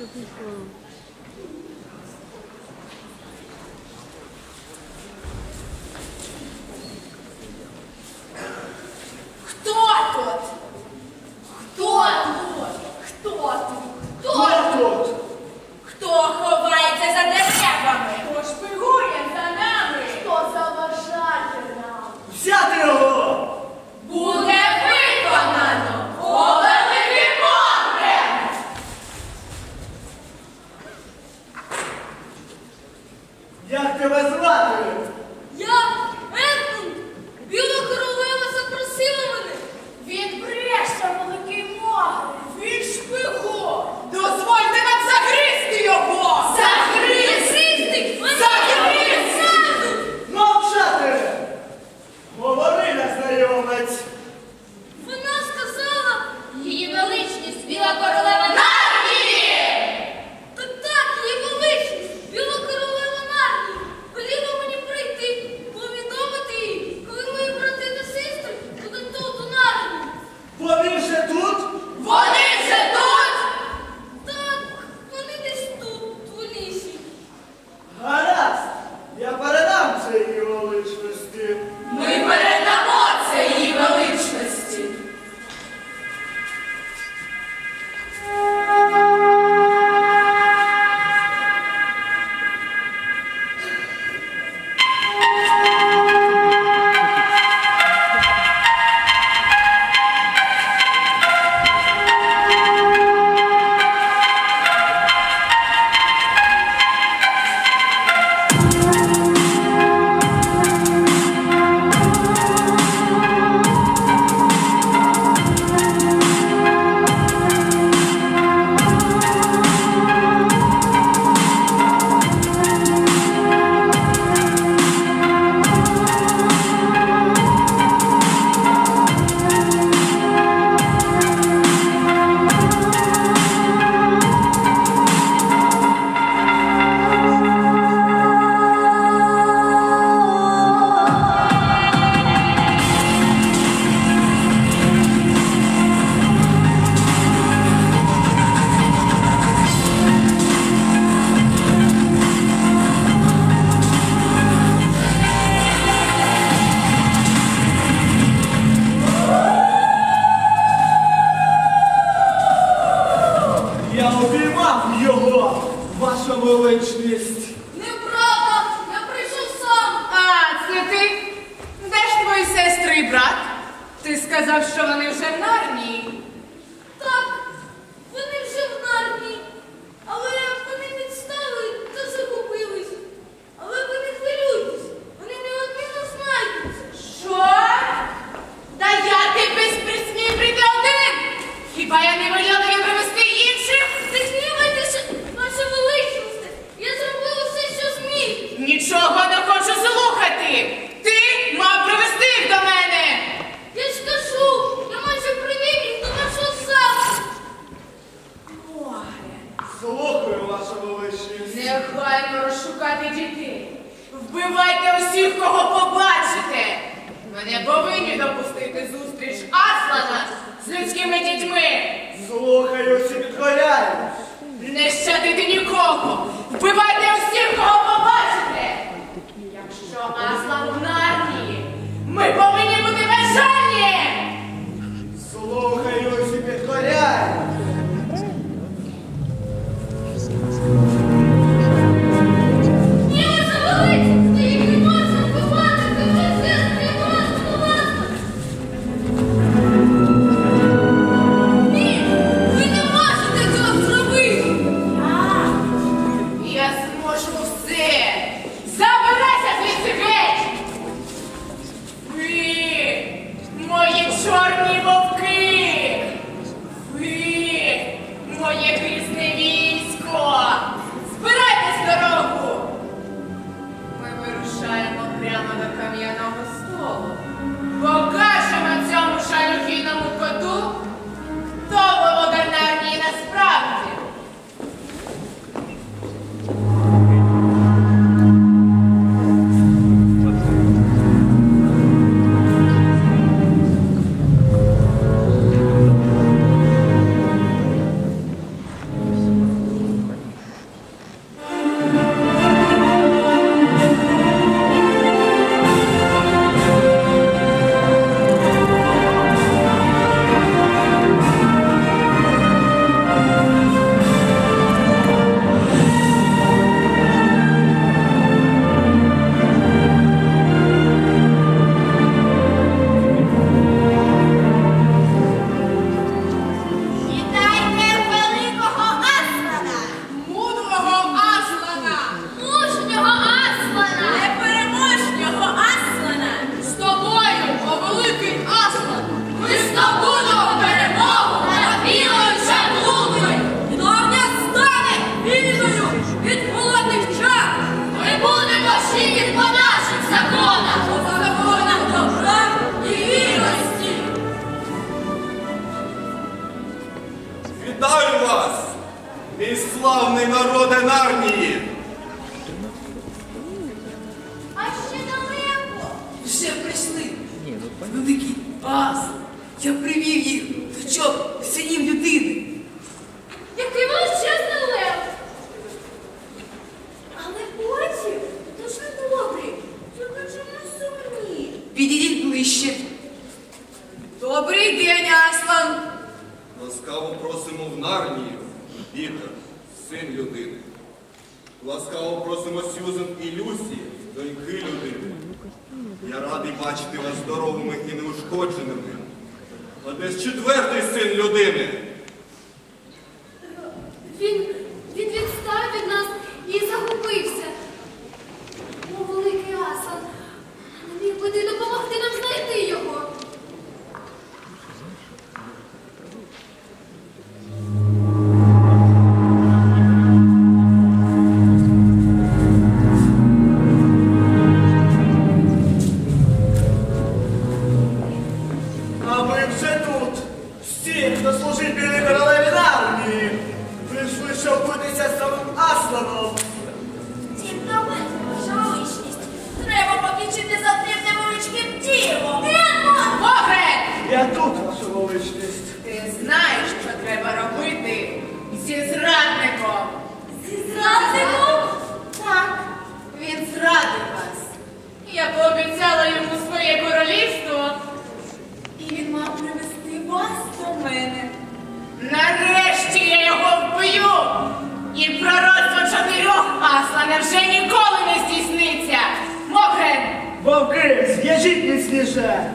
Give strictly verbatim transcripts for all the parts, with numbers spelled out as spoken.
Все Вітаю вас, мій славний народе Нарнії! А ще далеко. Вже прийшли. Великий ас. Я привів їх до чоп синів людини. Який величезний лев. Але потім дуже добрий. Тільки чому сумні? Підійдіть ближче. Добрий день, Аслан. Ласкаво просимо в Нарнію, Пітер, син людини. Ласкаво просимо Сьюзен і Люсі, доньки людини. Я радий бачити вас здоровими і неушкодженими. А де ж четвертий син людини? Він, він відстав від нас і загубився. О, великий Асан, не міг би ти допомогти нам знайти його? А ми вже тут. Всі, хто служить білій королеві Нарнії, прийшли, щоб битися з самим Асланом. Тім до мене, ваша величність. Треба покінчити за тим невеличким ділом. Могре! Я тут, ваша величність. Ти знаєш, що треба робити зі зрадником. Зі зрадником? Так, він зрадив вас. Я пообіцяла йому своє королівство. І він мав привезти вас до мене. Нарешті я його вб'ю. І пророцтво чотирьох Аслана вже ніколи не здійсниться. Могре! Вовки, зв'яжіть міцніше.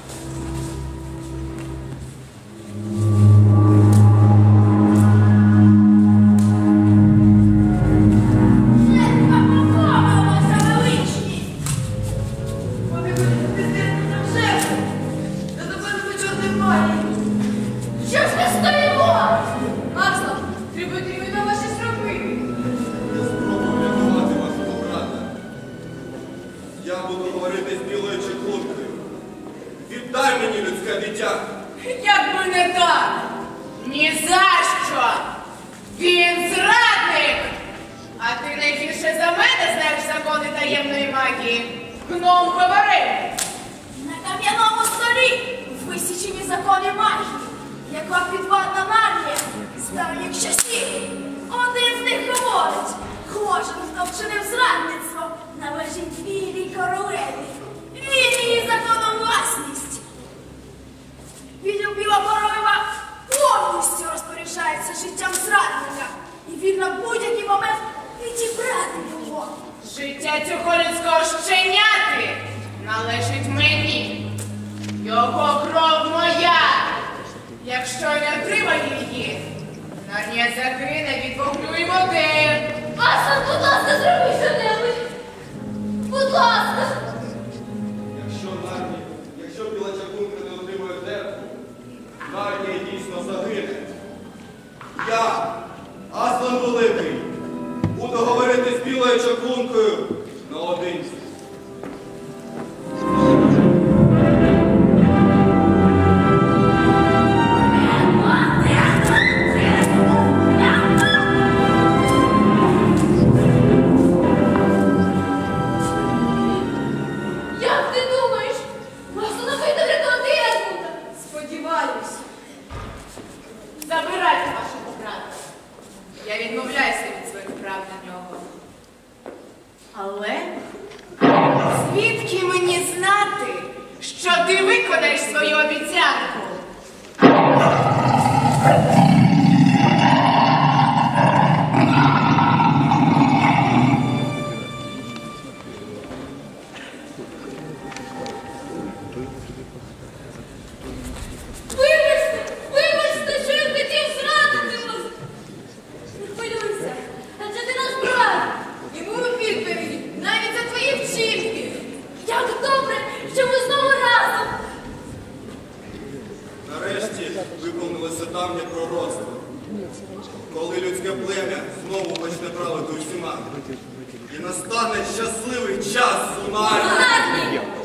Що ж ми стоїмо? Аслан, треба терміново щось робити. Я спробую рятувати вашого брата. Я буду говорити з білою чеклункою. Віддай мені людське дитя. Як би не так! Ні за що! Він зрадник! А ти найбільше за мене знаєш закони таємної магії. Гном говорив! На кам'яному столі висічені закони магії, яка підвладна Нарнія з давніх часів. Один з них говорить, кожен, хто вчинив зрадництво, належить білій королеві. Він її законом власність. Відділ Біла королева повністю розпоряджається життям зрадника і він на будь-який момент відібрати його. Життя цього людського щеняти належить мені. Його кров моя. Якщо я не отримаю її, Нарнія загине від вогню і води. Асан, будь ласка, зроби що-небудь. Будь ласка. Якщо Нарнія, якщо біла чаклунка не отримує жертву, Нарнія дійсно загине. Я, Аслан Великий, буду говорити з білою чаклункою наодинці. Як ти думаєш? Можна вийти рятувати Езмунда? Сподіваюсь. Забирайте вашого брата. Я відмовляюся від своїх прав на нього. Але звідки мені знати, що ти виконаєш свою обіцянку? Вибачте, вибачте, що я хотів зрадити вас. Не хвилюйся, адже ти наш брат. І ми у відповіді навіть за твої вчинки. Як добре, що ми знову разом. Нарешті виповнилося давнє пророцтво. Коли людське плем'я знову почне правити усіма. І настане щасливий час у Нарнії.